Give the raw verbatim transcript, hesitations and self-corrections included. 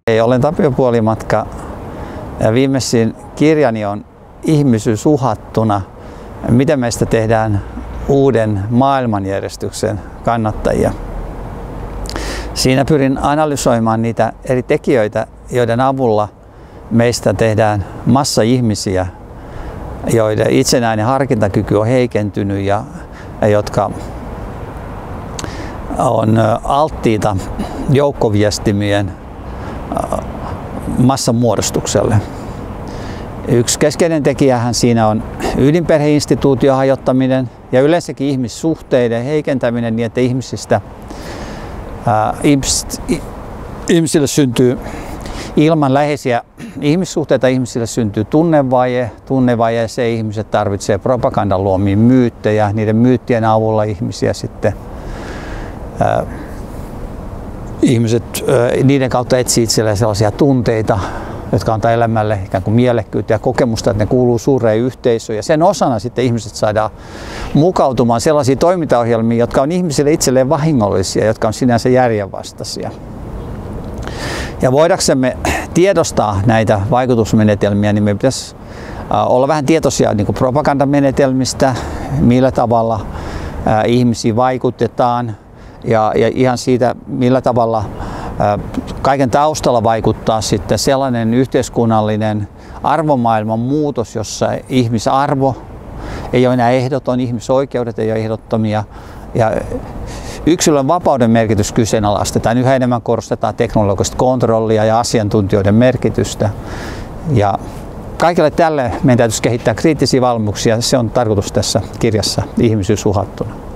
Hei, olen Tapio Puolimatka ja viimeisin kirjani on Ihmisyys uhattuna. Miten meistä tehdään uuden maailmanjärjestyksen kannattajia. Siinä pyrin analysoimaan niitä eri tekijöitä, joiden avulla meistä tehdään massa ihmisiä, joiden itsenäinen harkintakyky on heikentynyt ja jotka on alttiita joukkoviestimien massamuodostukselle. Yksi keskeinen tekijähän siinä on ydinperheinstituution hajottaminen ja yleensäkin ihmissuhteiden heikentäminen niin, että ihmisistä, ää, ihmis, ihmisille syntyy ilman läheisiä ihmissuhteita ihmisille syntyy tunnevaje. Tunnevajeeseen ihmiset tarvitsee propagandan luomia myyttejä. Niiden myyttien avulla ihmisiä sitten ää, ihmiset ää, niiden kautta etsii itselleen sellaisia tunteita, jotka antaa elämälle ikään kuin mielekkyyttä ja kokemusta, että ne kuuluu suureen yhteisöön. Ja sen osana sitten ihmiset saadaan mukautumaan sellaisiin toimintaohjelmiin, jotka on ihmisille itselleen vahingollisia, jotka on sinänsä järjenvastaisia. Ja voidaksemme tiedostaa näitä vaikutusmenetelmiä, niin me pitäisi olla vähän tietoisia niin kuin propagandamenetelmistä, millä tavalla ihmisiin vaikutetaan ja, ja ihan siitä, millä tavalla kaiken taustalla vaikuttaa sitten sellainen yhteiskunnallinen arvomaailman muutos, jossa ihmisarvo ei ole enää ehdoton, ihmisoikeudet ei ole ehdottomia ja yksilön vapauden merkitys kyseenalaistetaan. Yhä enemmän korostetaan teknologista kontrollia ja asiantuntijoiden merkitystä. Ja kaikille tälle meidän täytyisi kehittää kriittisiä valmiuksia. Se on tarkoitus tässä kirjassa Ihmisyys uhattuna.